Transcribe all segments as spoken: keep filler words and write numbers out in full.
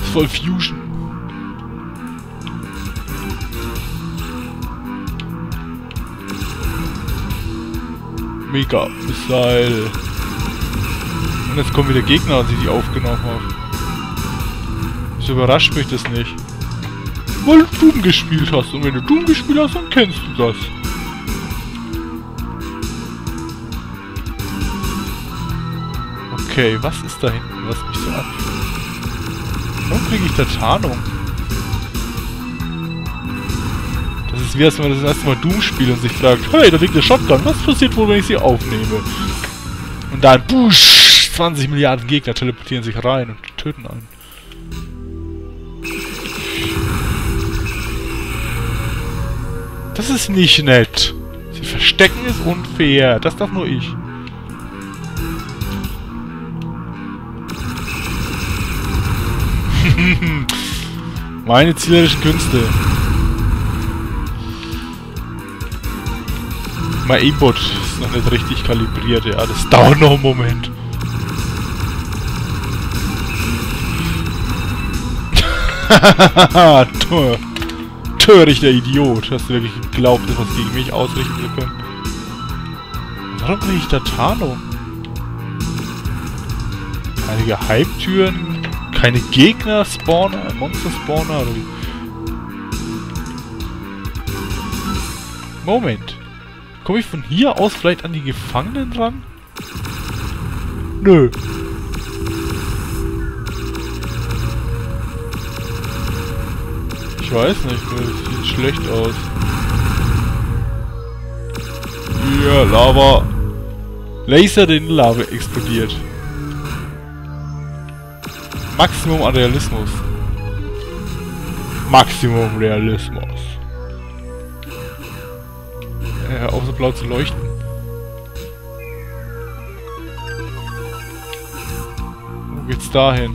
ist voll Fusion. Mega Missile. Und jetzt kommen wieder Gegner, als ich die aufgenommen habe. Das überrascht mich das nicht. Weil du Doom gespielt hast. Und wenn du Doom gespielt hast, dann kennst du das. Okay, was ist da hinten, was mich so an... Warum kriege ich da Tarnung? Das ist wie als wenn man das erste Mal Doom spielt und sich fragt, hey, da liegt eine Shotgun, was passiert wohl, wenn ich sie aufnehme? Und dann, busch, zwanzig Milliarden Gegner teleportieren sich rein und töten einen. Das ist nicht nett. Sie verstecken ist unfair, das darf nur ich. Meine zielerischen Künste. Mein E-Bot ist noch nicht richtig kalibriert, ja. Das dauert noch einen Moment. Hahaha, törichter Idiot. Hast du wirklich geglaubt, etwas gegen mich ausrichten zu können? Warum kriege ich da Tarnung? Keine Geheimtüren? Keine Gegner-Spawner? Monster-Spawner? Oder wie? Moment. Komme ich von hier aus vielleicht an die Gefangenen ran? Nö. Ich weiß nicht, das sieht schlecht aus. Hier, Lava. Laser, den Lava explodiert. Maximum an Realismus. Maximum Realismus. Äh, hör auf so blau zu leuchten. Wo geht's dahin?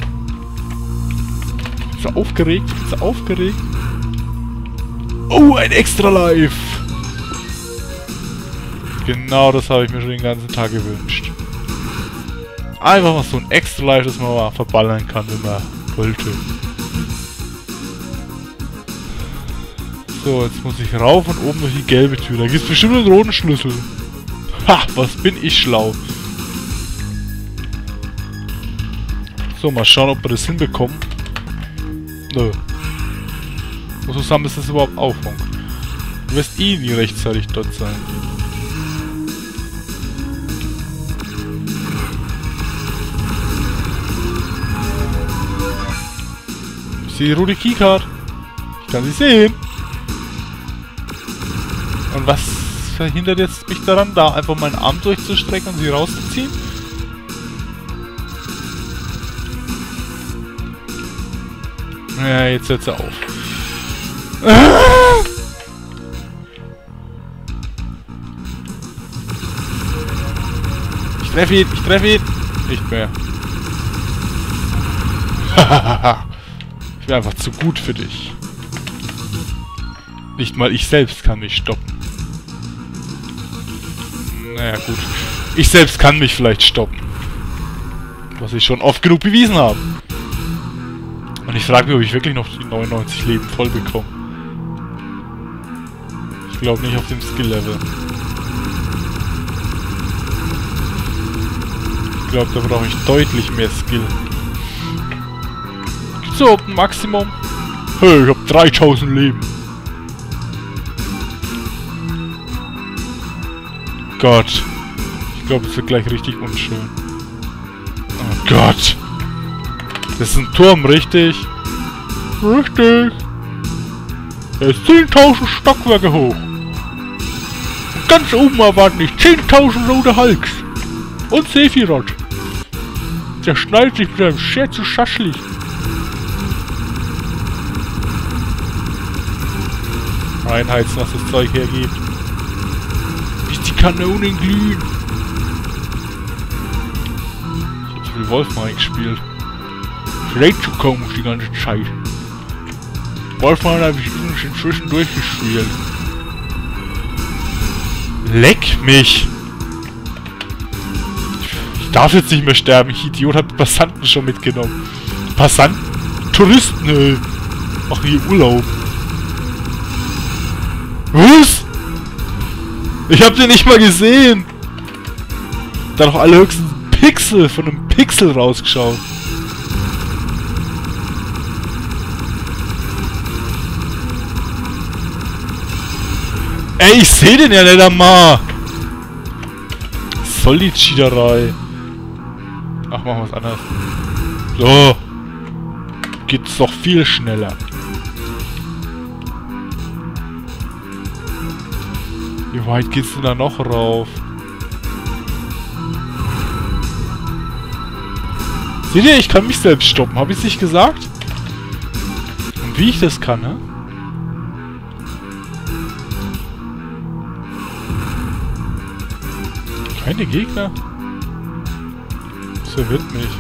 Ist er aufgeregt? Ist er aufgeregt? Oh, ein Extra Life! Genau das habe ich mir schon den ganzen Tag gewünscht. Einfach mal so ein Extra Life, das man mal verballern kann, wenn man wollte. So, jetzt muss ich rauf und oben durch die gelbe Tür. Da gibt es bestimmt einen roten Schlüssel. Ha, was bin ich schlau. So, mal schauen, ob wir das hinbekommen. Nö. Wo zusammen ist das überhaupt aufhängen? Du wirst eh nie rechtzeitig dort sein. Ich sehe die rote Keycard. Ich kann sie sehen. Und was verhindert jetzt mich daran, da einfach meinen Arm durchzustrecken und sie rauszuziehen? Ja, jetzt hört sie auf. Ah! Ich treffe ihn, ich treffe ihn. Nicht mehr. Ich bin einfach zu gut für dich. Nicht mal ich selbst kann mich stoppen. Naja, gut. Ich selbst kann mich vielleicht stoppen. Was ich schon oft genug bewiesen habe. Und ich frage mich, ob ich wirklich noch die neunundneunzig Leben voll bekomme. Ich glaube nicht auf dem Skill-Level. Ich glaube, da brauche ich deutlich mehr Skill. Gibt's überhaupt ein Maximum? Hey, ich habe dreitausend Leben. Gott. Ich glaube, es wird gleich richtig unschön. Oh Gott. Das ist ein Turm, richtig? Richtig. Er ist zehntausend Stockwerke hoch. Und ganz oben erwarten dich zehntausend rote Hulks. Und Sephiroth. Der schneidet sich mit einem Schert zu Schaschlik. Reinheizen, was das Zeug hergibt. Bis die Kanonen glühen. Ich hab so viel Wolfenstein gespielt. Schlecht zu kommen die ganze Zeit. Wolfenstein habe ich inzwischen durchgespielt. Leck mich! Ich darf jetzt nicht mehr sterben. Ich Idiot, hab Passanten schon mitgenommen. Passanten? Touristen, ey. Machen hier Urlaub. Was? Ich hab den nicht mal gesehen. Da doch alle höchstens Pixel von einem Pixel rausgeschaut. Ey, ich seh den ja nicht einmal. Was soll die Cheaterei? Ach, machen wir was anderes. So. Geht's doch viel schneller. Wie weit geht's denn da noch rauf? Seht ihr, ich kann mich selbst stoppen. Hab ich's nicht gesagt? Und wie ich das kann, ne? Keine Gegner? Das verwirrt mich.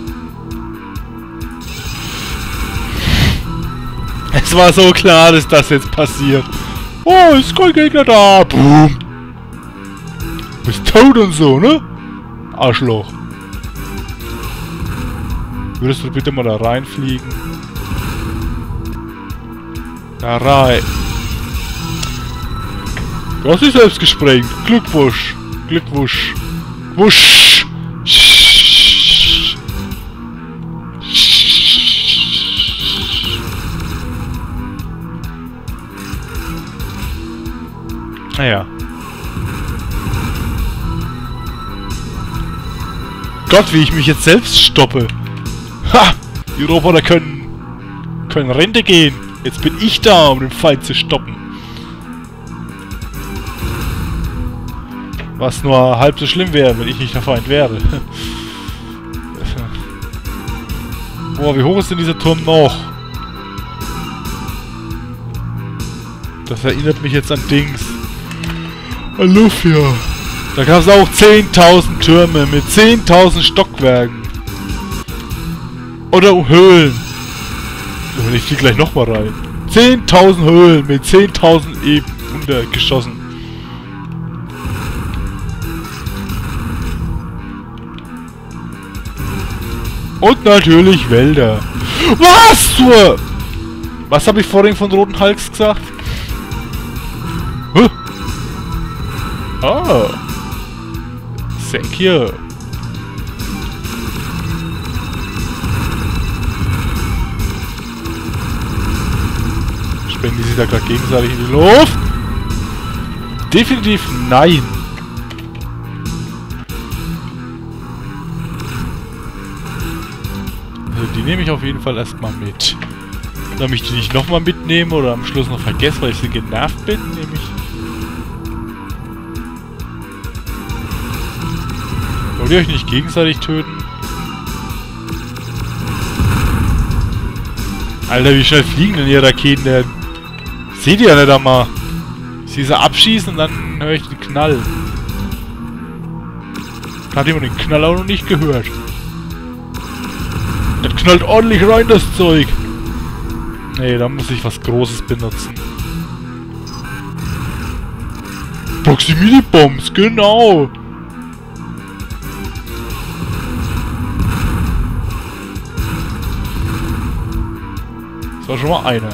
Es war so klar, dass das jetzt passiert. Oh, ist kein Gegner da. Boom. Bist tot und so, ne? Arschloch. Würdest du bitte mal da reinfliegen? Da rein. Du hast dich selbst gesprengt. Glückwunsch. Glückwunsch. Wusch. Naja. Gott, wie ich mich jetzt selbst stoppe. Ha! Die Roboter können... können Rente gehen. Jetzt bin ich da, um den Feind zu stoppen. Was nur halb so schlimm wäre, wenn ich nicht der Feind wäre. Boah, wie hoch ist denn dieser Turm noch? Das erinnert mich jetzt an Dings. An Lufia. Da gab es auch zehntausend Türme mit zehntausend Stockwerken. Oder Höhlen. Ich fliege gleich nochmal rein. zehntausend Höhlen mit zehntausend eben untergeschossen. Und natürlich Wälder. Was zur... Was habe ich vorhin von Roten Hulks gesagt? Huh? Oh. Thank you. Sprengen die sich da gerade gegenseitig in die Luft? Definitiv nein. Also die nehme ich auf jeden Fall erstmal mit. Damit ich die nicht nochmal mitnehme oder am Schluss noch vergesse, weil ich so genervt bin, nehme ich... Wollt ihr euch nicht gegenseitig töten? Alter, wie schnell fliegen denn die Raketen denn? Seht ihr ja nicht einmal. Ich sehe sie abschießen und dann höre ich den Knall. Hat jemand den Knall auch noch nicht gehört. Das knallt ordentlich rein, das Zeug. Nee, da muss ich was Großes benutzen. Proximity Bombs, genau. Das war schon mal einer.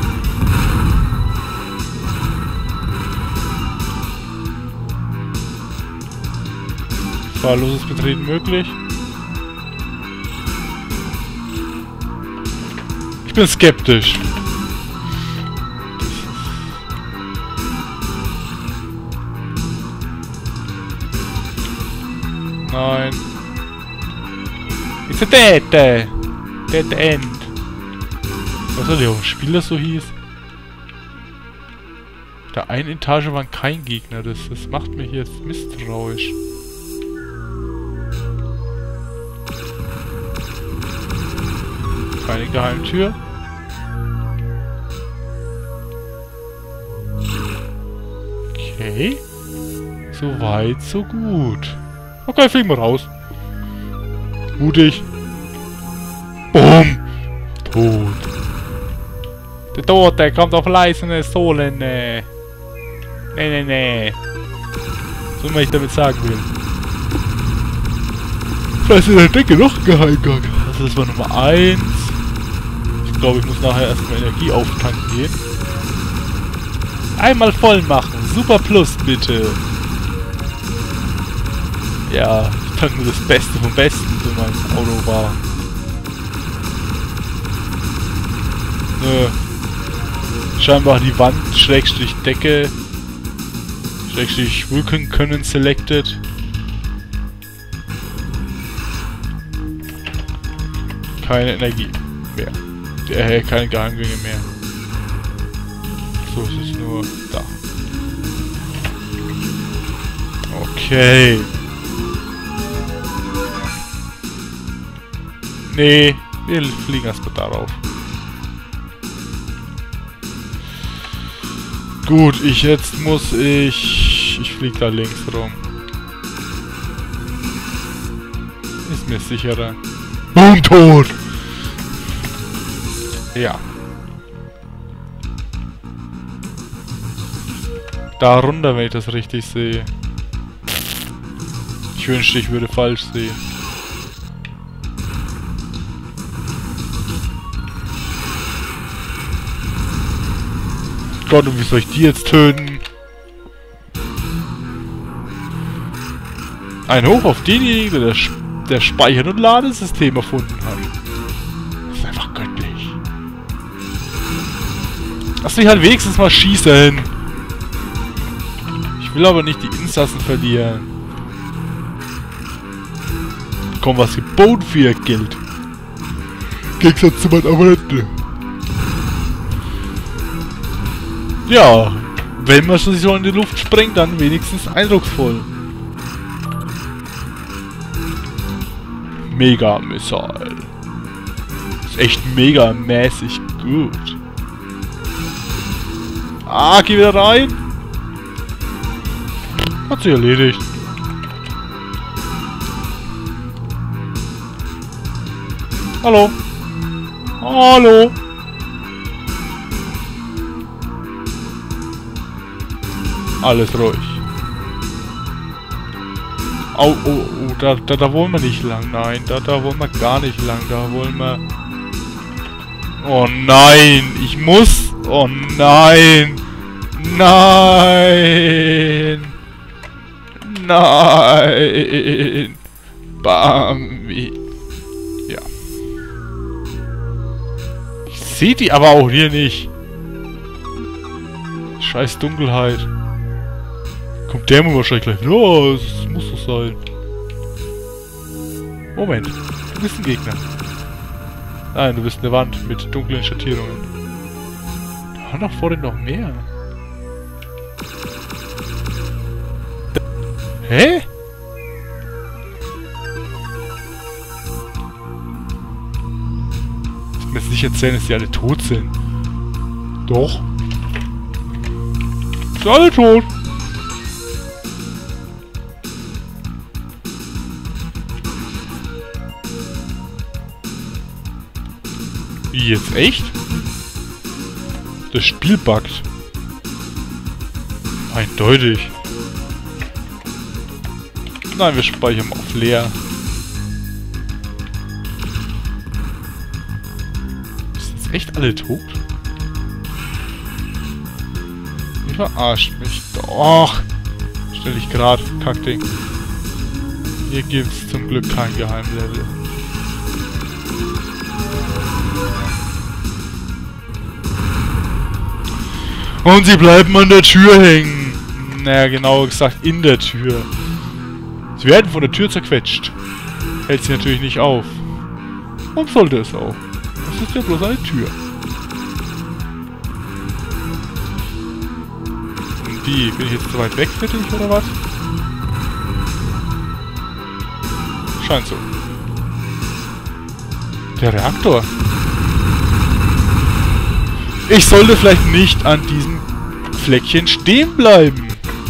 Fahrloses Betreten möglich. Ich bin skeptisch. Nein. It's a dead, dead, dead end. Was soll der Spiel das so hieß? Der einen Etage waren kein Gegner, das, das macht mich jetzt misstrauisch. Keine Geheimtür. Okay. So weit, so gut. Okay, fliegen wir raus. Mutig. Boom. Tot. Der Tote kommt auf leisende Sohlen. Nee, nee, nee. So, was ich damit sagen will. Da ist in der Decke noch ein Geheimgang. Also das war Nummer eins. glaube, ich muss nachher erstmal Energie auftanken gehen. Einmal voll machen. Super Plus, bitte. Ja, ich tanke nur das Beste vom Besten für mein Auto war. Nö. Scheinbar die Wand, Schrägstrich Decke, Schrägstrich Rücken können selected. Keine Energie mehr. Äh, keine Geheimgänge mehr. So, es ist nur da. Okay. Nee, wir fliegen erstmal darauf. Gut, ich jetzt muss ich... Ich fliege da links rum. Ist mir sicherer. Boom, tot! Ja. Da runter, wenn ich das richtig sehe. Ich wünschte, ich würde falsch sehen. Gott, und wie soll ich die jetzt töten? Ein Hoch auf denjenigen, der das, der Speichern- und Ladesystem erfunden hat. Das ist einfach göttlich. Lass mich halt wenigstens mal schießen. Ich will aber nicht die Insassen verlieren. Komm, was geboten für ihr Geld. Gegensatz zu meinen Abonnenten. Ja, wenn man sich so in die Luft sprengt, dann wenigstens eindrucksvoll. Mega Missile. Ist echt mega mäßig gut. Ah, geh wieder rein. Hat sich erledigt. Hallo. Hallo. Alles ruhig. Au, oh, oh, da, da, da wollen wir nicht lang. Nein, da, da wollen wir gar nicht lang. Da wollen wir... Oh nein, ich muss... Oh nein. Nein. Nein. Bambi. Ja. Ich sehe die aber auch hier nicht. Scheiß Dunkelheit. Kommt der mir wahrscheinlich gleich. Ja, es muss so sein. Moment. Du bist ein Gegner. Nein, du bist eine Wand mit dunklen Schattierungen. Da war doch vorhin noch mehr. Hä? Ich kann mir jetzt nicht erzählen, dass die alle tot sind. Doch. Sind alle tot. Wie jetzt? Echt? Das Spiel buggt. Eindeutig. Nein, wir speichern auf leer. Sind jetzt echt alle tot? Ihr verarscht mich doch. Stell dich gerade, Kackding. Hier gibt's zum Glück kein Geheimlevel. Und sie bleiben an der Tür hängen. Naja, genauer gesagt in der Tür. Sie werden von der Tür zerquetscht. Hält sie natürlich nicht auf. Und sollte es auch. Das ist ja bloß eine Tür. Und wie? Bin ich jetzt zu weit weg für dich, oder was? Scheint so. Der Reaktor. Ich sollte vielleicht nicht an diesem Fleckchen stehen bleiben.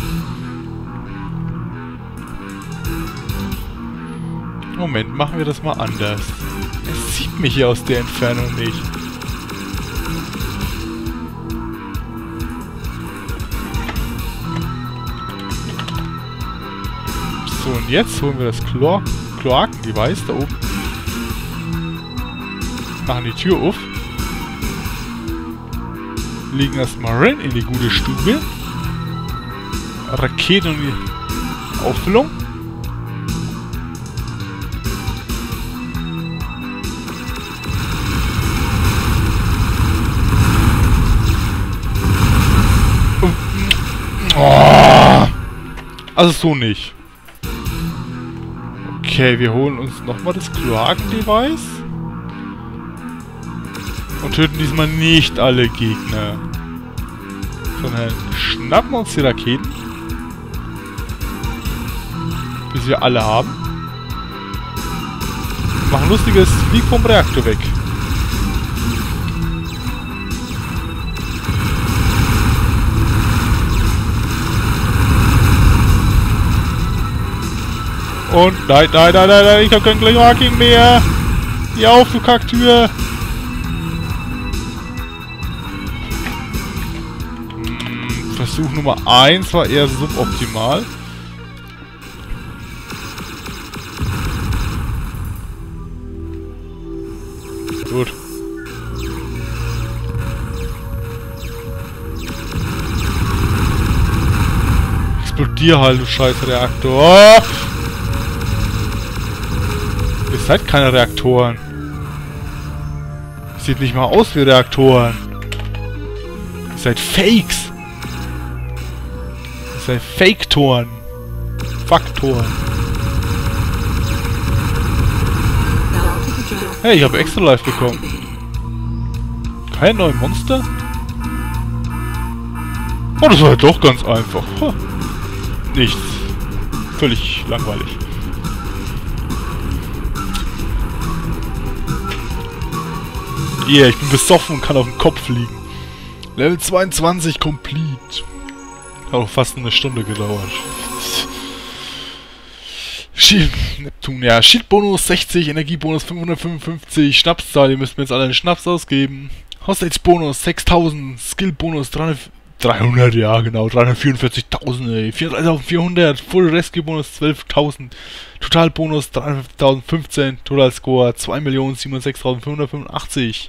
Moment, machen wir das mal anders. Es sieht mich hier aus der Entfernung nicht. So, und jetzt holen wir das Chlor Kloaken-Device da oben. Machen die Tür auf. Legen erstmal rein in die gute Stube. Rakete und die Auffüllung. Oh. Also so nicht. Okay, wir holen uns nochmal das Kloaken-Device. Und töten diesmal nicht alle Gegner. Sondern schnappen uns die Raketen. Bis wir alle haben. Und machen lustiges Flieg vom Reaktor weg. Und nein, nein, nein, nein, nein, ich hab kein Kloaken mehr. Geh auf, du Kacktür. Hm, Versuch Nummer eins war eher suboptimal. Gut. Explodier halt, du scheiß Reaktor. Oh! Ihr seid keine Reaktoren. Sieht nicht mal aus wie Reaktoren. Ihr seid Fakes. Ihr seid Fake-Toren. Faktoren. Hey, ich habe extra live bekommen. Kein neues Monster? Oh, das war ja doch ganz einfach. Huh. Nichts. Völlig langweilig. Yeah, ich bin besoffen und kann auf den Kopf fliegen. Level zweiundzwanzig complete. Hat auch fast eine Stunde gedauert. Shield Neptun, ja. Shield-Bonus sechzig, Energiebonus fünfhundertfünfundfünfzig, Schnapszahl, ihr müsst mir jetzt alle einen Schnaps ausgeben. Hostage-Bonus sechstausend, Skill-Bonus dreihundert, ja genau, dreihundertvierundvierzigtausend, ey. vierunddreißigtausendvierhundert, Full-Rescue-Bonus zwölftausend, Total-Bonus dreihundertfünfzehn, Total-Score zwei Millionen siebenundsechzigtausendfünfhundertfünfundachtzig.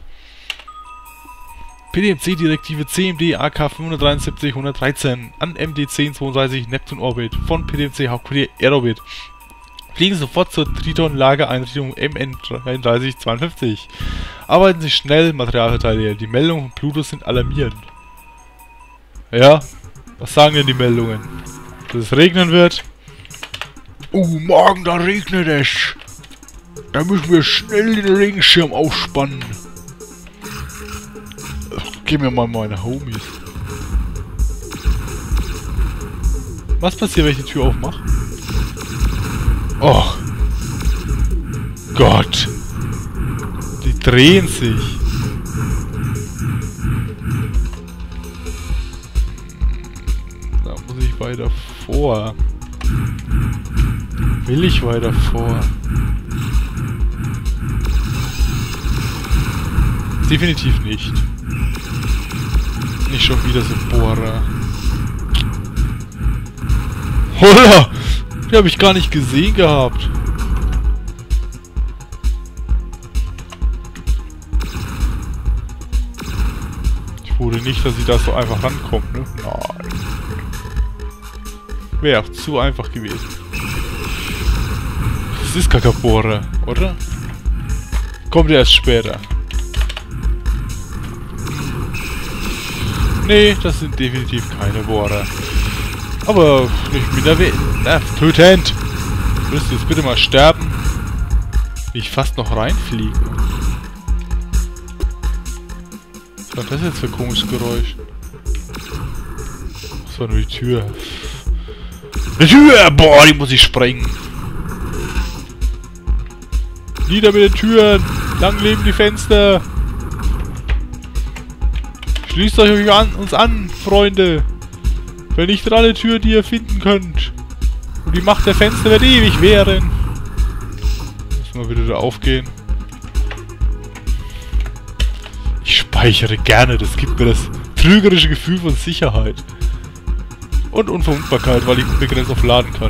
P D M C-Direktive C M D A K fünfhundertdreiundsiebzig hundertdreizehn an M D zehn zweiunddreißig Neptun Orbit von P D M C Hauptquartier Aerorbit. Fliegen sofort zur Triton-Lagereinrichtung M N dreiunddreißig zweiundfünfzig. Arbeiten Sie schnell, Materialverteidiger. Die Meldungen von Pluto sind alarmierend. Ja, was sagen denn die Meldungen? Dass es regnen wird? Oh, morgen, da regnet es. Da müssen wir schnell den Regenschirm aufspannen. Gib mir mal meine Homies. Was passiert, wenn ich die Tür aufmache? Oh. Gott. Die drehen sich. Da muss ich weiter vor. Will ich weiter vor? Definitiv nicht. Nicht schon wieder so Bohrer. Holla! Die habe ich gar nicht gesehen gehabt. Ich wurde nicht, dass sie da so einfach rankommt, ne? Nein. Wäre auch zu einfach gewesen. Das ist gar kein Bohrer, oder? Kommt erst später. Nee, das sind definitiv keine Bohrer. Aber ich bin erwähnt. Na, tötend! Willst du jetzt bitte mal sterben? Wie ich fast noch reinfliege. Was war das jetzt für ein komisches Geräusch? Das war nur die Tür. Eine Tür! Boah, die muss ich sprengen. Nieder mit den Türen! Lang leben die Fenster! Schließt euch an, uns an, Freunde! Vernichtet alle Türen, die ihr finden könnt! Und die Macht der Fenster wird ewig währen! Müssen wir wieder da aufgehen. Ich speichere gerne, das gibt mir das trügerische Gefühl von Sicherheit. Und Unverwundbarkeit, weil ich unbegrenzt auf laden kann.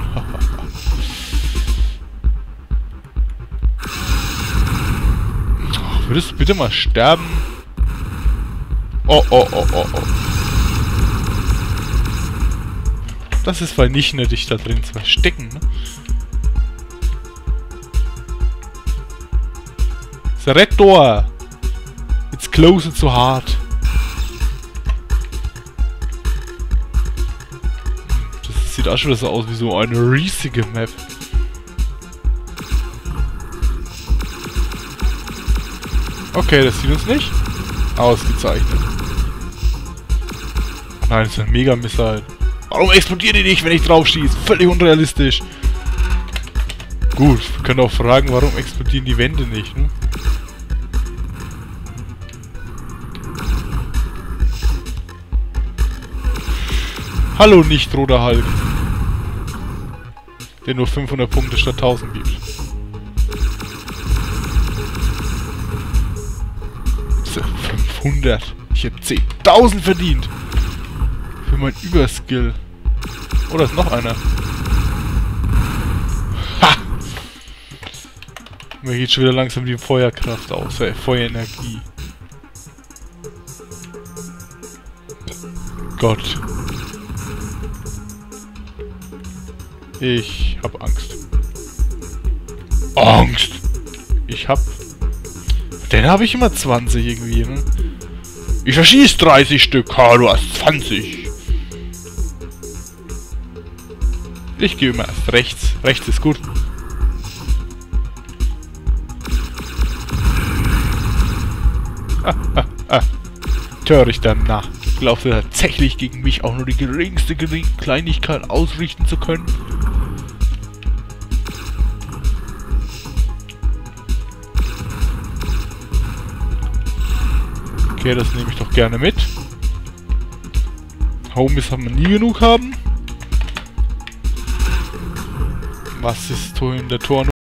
Würdest du bitte mal sterben? Oh, oh, oh, oh, oh. Das ist weil nicht nett, dich da drin zu verstecken, ne? The red door! It's closer to hard. Das sieht auch schon wieder so aus wie so eine riesige Map. Okay, das sieht uns nicht ausgezeichnet. Nein, das ist ein Mega-Missile. Warum explodiert die nicht, wenn ich drauf schieße? Völlig unrealistisch. Gut, wir können auch fragen, warum explodieren die Wände nicht, ne? Hallo, nicht roter Hulk. Der nur fünfhundert Punkte statt tausend gibt. fünfhundert. Ich hätte zehntausend verdient. Für mein Überskill. Oh, da ist noch einer. Ha! Mir geht schon wieder langsam die Feuerkraft aus. Äh, Feuerenergie. Gott. Ich hab Angst. Angst! Ich hab... Den habe ich immer zwanzig irgendwie, ne? Ich verschieß dreißig Stück. Ha, du hast zwanzig. Ich gehe immer erst rechts. Rechts ist gut. Ah, ah, ah. Törichter Narr. Glaubst du tatsächlich gegen mich auch nur die geringste Gering Kleinigkeit ausrichten zu können? Okay, das nehme ich doch gerne mit. Homies haben wir nie genug haben. Was ist in der Tor?